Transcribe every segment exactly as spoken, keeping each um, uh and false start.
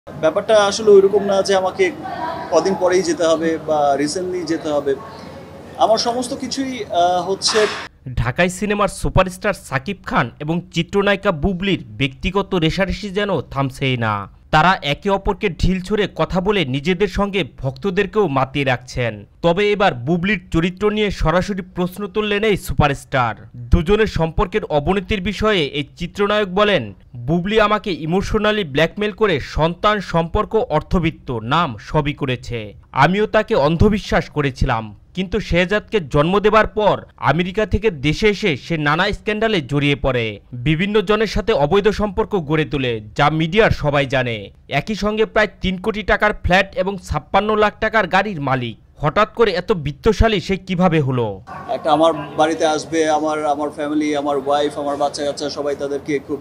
ব্যাপারটা আসলে ওইরকম না যে আমাকে কদিন পরেই যেতে হবে বা রিসেন্টলি যেতে হবে। আমার সমস্ত কিছুই হচ্ছে ঢাকাই সিনেমার সুপারস্টার সাকিব খান এবং চিত্রনায়িকা বুবলির ব্যক্তিগত রেষারেষি যেন থামছেই না। তারা একে অপরকে ঢিল ছুঁড়ে কথা বলে নিজেদের সঙ্গে ভক্তদেরকেও মাতিয়ে রাখছেন। তবে এবার বুবলির চরিত্র নিয়ে সরাসরি প্রশ্ন তুললেন এই সুপারস্টার। দুজনের সম্পর্কের অবনতির বিষয়ে এই চিত্রনায়ক বলেন, বুবলি আমাকে ইমোশনালি ব্ল্যাকমেল করে সন্তান, সম্পর্ক, অর্থবিত্ত, নাম সবই করেছে। আমিও তাকে অন্ধবিশ্বাস করেছিলাম, কিন্তু শেহজাদকে জন্ম দেবার পর আমেরিকা থেকে দেশে এসে সে নানা স্ক্যান্ডালে জড়িয়ে পড়ে, বিভিন্ন জনের সাথে অবৈধ সম্পর্ক গড়ে তোলে, যা মিডিয়ার সবাই জানে। একই সঙ্গে প্রায় তিন কোটি টাকার ফ্ল্যাট এবং ছাপ্পান্ন লাখ টাকার গাড়ির মালিক। হঠাৎ করে এত বিত্তশালী সে কিভাবে হলো? একটা আমার বাড়িতে আসবে, আমার আমার ফ্যামিলি, আমার ওয়াইফ, আমার বাচ্চা কাচ্চা সবাই তাদেরকে খুব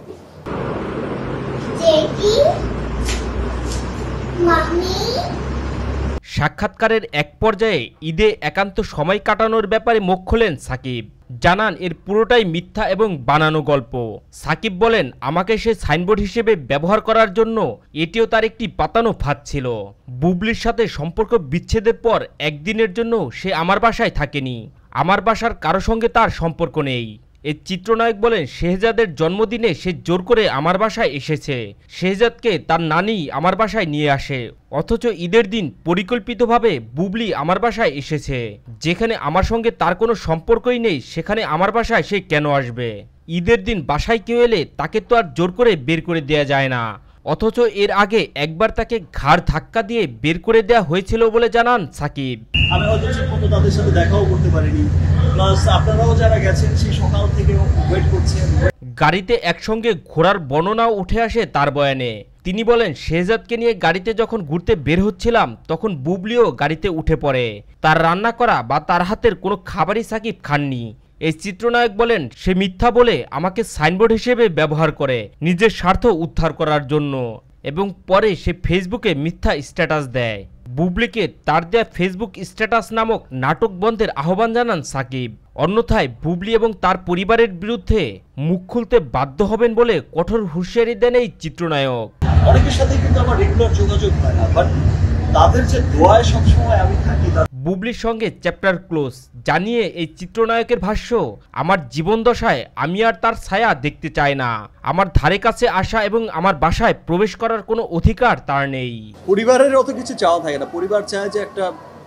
সাক্ষাৎকারের এক পর্যায়ে ঈদে একান্ত সময় কাটানোর ব্যাপারে মুখ খোলেন সাকিব। জানান এর পুরোটাই মিথ্যা এবং বানানো গল্প। সাকিব বলেন, আমাকে সে সাইনবোর্ড হিসেবে ব্যবহার করার জন্য এটিও তার একটি পাতানো ফাঁদ ছিল। বুবলির সাথে সম্পর্ক বিচ্ছেদের পর একদিনের জন্য সে আমার বাসায় থাকেনি। আমার বাসার কারো সঙ্গে তার সম্পর্ক নেই। এই চিত্রনায়ক বলেন, শেহজাদের জন্মদিনে সে জোর করে আমার বাসায় এসেছে। শেহজাদকে তার নানি আমার বাসায় নিয়ে আসে, অথচ ঈদের দিন পরিকল্পিতভাবে বুবলি আমার বাসায় এসেছে। যেখানে আমার সঙ্গে তার কোনো সম্পর্কই নেই, সেখানে আমার বাসায় সে কেন আসবে? ঈদের দিন বাসায় কেউ এলে তাকে তো আর জোর করে বের করে দেয়া যায় না। অথচ এর আগে একবার তাকে ঘাড় ধাক্কা দিয়ে বের করে দেয়া হয়েছিল বলে জানান সাকিব। আমি হয়তো ঠিকমতো তাদের সাথে দেখাও করতে পারিনি, প্লাস আপনারাও যারা গেছেন সেই সকাল থেকে ওয়েট করছেন। গাড়িতে একসঙ্গে ঘোরার বর্ণনাও উঠে আসে তার বয়ানে। তিনি বলেন, শেহজাদকে নিয়ে গাড়িতে যখন ঘুরতে বের হচ্ছিলাম তখন বুবলিও গাড়িতে উঠে পড়ে। তার রান্না করা বা তার হাতের কোনো খাবারই সাকিব খাননি। এই চিত্রনায়ক বলেন, সে মিথ্যা বলে আমাকে সাইনবোর্ড হিসেবে ব্যবহার করে নিজের স্বার্থ উদ্ধার করার জন্য, এবং পরে সে ফেসবুকে মিথ্যা স্ট্যাটাস দেয়। বুবলিকে তার দেয়া ফেসবুক স্ট্যাটাস নামক নাটক বন্ধের আহ্বান জানান সাকিব। অন্যথায় বুবলি এবং তার পরিবারের বিরুদ্ধে মুখ খুলতে বাধ্য হবেন বলে কঠোর হুঁশিয়ারি দেন এই চিত্রনায়ক। অনেকের সাথে কিন্তু আমার রেগুলার যোগাযোগ হয় না, বাট তাদের যে দোয়ায় সবসময় আমি থাকি। বুবলির সঙ্গে চ্যাপ্টার ক্লোজ জানিয়ে এই চিত্রনায়কের ভাষ্য, আমার জীবনদশায় আমি আর তার ছায়া দেখতে চাই না। আমার ধারে কাছে আসা এবং আমার বাসায় প্রবেশ করার কোনো অধিকার তার নেই। পরিবারের অত কিছু চাওয়া থাকে না, পরিবার চায় যে একটা।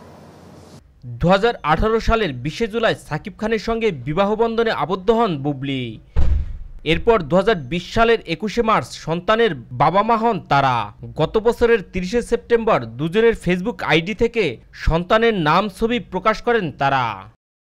দু হাজার আঠারো সালের বিশে জুলাই সাকিব খানের সঙ্গে বিবাহ বন্ধনে আবদ্ধ হন বুবলি। এরপর দু হাজার বিশ সালের একুশে মার্চ সন্তানের বাবা মা হন তারা। গত বছরের তিরিশে সেপ্টেম্বর দুজনের ফেসবুক আইডি থেকে সন্তানের নাম, ছবি প্রকাশ করেন তারা।